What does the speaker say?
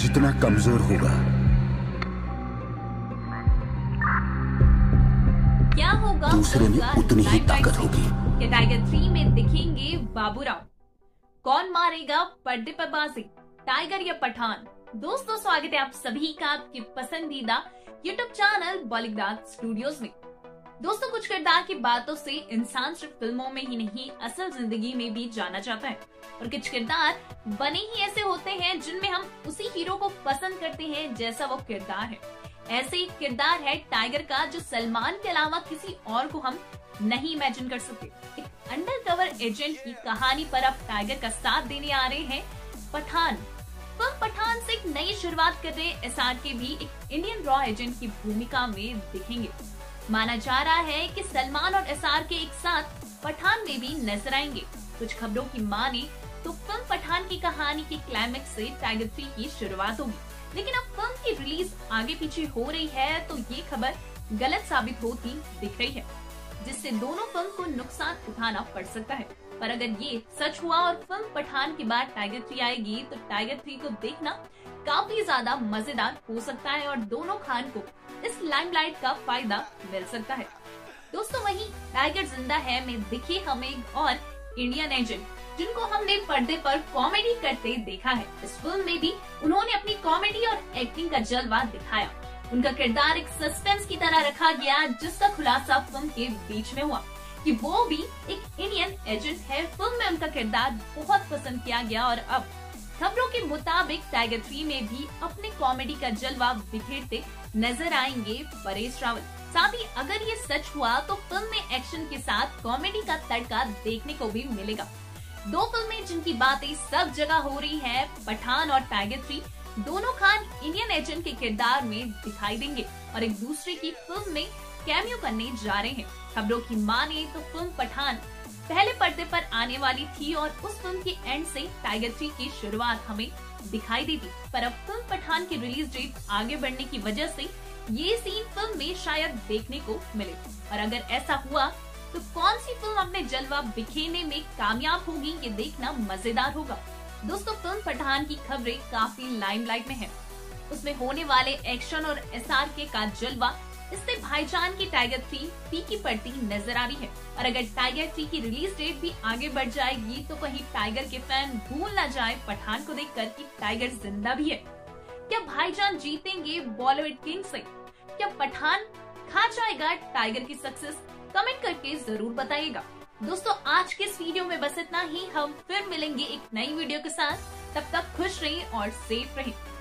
जितना कमजोर होगा, क्या होगा दूसरे में उतनी ही ताकत होगी। कि टाइगर 3 में दिखेंगे बाबूराव? कौन मारेगा पर्दे पर बाजी, टाइगर या पठान? दोस्तों, स्वागत है आप सभी का आपके पसंदीदा यूट्यूब चैनल बॉलीवुड स्टूडियोज में। दोस्तों, कुछ किरदार की बातों से इंसान सिर्फ फिल्मों में ही नहीं असल जिंदगी में भी जाना चाहता है, और कुछ किरदार बने ही ऐसे होते हैं जिनमें हम उसी हीरो को पसंद करते हैं जैसा वो किरदार है। ऐसे ही किरदार है टाइगर का, जो सलमान के अलावा किसी और को हम नहीं इमेजिन कर सकते। एक अंडरकवर एजेंट की कहानी पर अब टाइगर का साथ देने आ रहे हैं पठान। फिल्म पठान से एक नई शुरुआत कर रहे SRK भी एक इंडियन रॉ एजेंट की भूमिका में दिखेंगे। माना जा रहा है कि सलमान और SRK एक साथ पठान में भी नजर आएंगे। कुछ खबरों की माने तो फिल्म पठान की कहानी के क्लाइमेक्स से टाइगर 3 की शुरुआत होगी, लेकिन अब फिल्म की रिलीज आगे पीछे हो रही है तो ये खबर गलत साबित होती दिख रही है, जिससे दोनों फिल्म को नुकसान उठाना पड़ सकता है। पर अगर ये सच हुआ और फिल्म पठान के बाद टाइगर 3 आएगी तो टाइगर 3 को देखना काफी ज्यादा मजेदार हो सकता है और दोनों खान को इस लाइमलाइट का फायदा मिल सकता है। दोस्तों, वहीं टाइगर जिंदा है में दिखे हमें और इंडियन एजेंट, जिनको हमने पर्दे पर कॉमेडी करते देखा है, इस फिल्म में भी उन्होंने अपनी कॉमेडी और एक्टिंग का जलवा दिखाया। उनका किरदार एक सस्पेंस की तरह रखा गया, जिसका खुलासा फिल्म के बीच में हुआ कि वो भी एक इंडियन एजेंट है। फिल्म में उनका किरदार बहुत पसंद किया गया और अब खबरों के मुताबिक टाइगर 3 में भी अपने कॉमेडी का जलवा बिखेरते नजर आएंगे परेश रावल। साथ ही अगर ये सच हुआ तो फिल्म में एक्शन के साथ कॉमेडी का तड़का देखने को भी मिलेगा। दो फिल्में जिनकी बातें सब जगह हो रही है, पठान और टाइगर 3, दोनों खान इंडियन एजेंट के किरदार में दिखाई देंगे और एक दूसरे की फिल्म में कैमियो करने जा रहे हैं। खबरों की माने तो फिल्म पठान पहले पर्दे पर आने वाली थी और उस फिल्म के एंड से टाइगर 3 की शुरुआत हमें दिखाई देती, पर अब फिल्म पठान की रिलीज डेट आगे बढ़ने की वजह से ये सीन फिल्म में शायद देखने को मिले। और अगर ऐसा हुआ तो कौन सी फिल्म अपने जलवा बिखेरने में कामयाब होगी, ये देखना मजेदार होगा। दोस्तों, फिल्म पठान की खबरें काफी लाइमलाइट में है। उसमें होने वाले एक्शन और SRK का जलवा, इससे भाईजान की टाइगर 3 फीकी पड़ती नजर आ रही है। और अगर टाइगर 3 की रिलीज डेट भी आगे बढ़ जाएगी तो कहीं टाइगर के फैन भूल न जाए पठान को देखकर कि टाइगर जिंदा भी है। क्या भाईजान जीतेंगे बॉलीवुड किंग से? क्या पठान खा जाएगा टाइगर की सक्सेस? कमेंट करके जरूर बताइएगा। दोस्तों, आज के इस वीडियो में बस इतना ही। हम फिर मिलेंगे एक नई वीडियो के साथ। तब तक खुश रहिए और सेफ रहिए।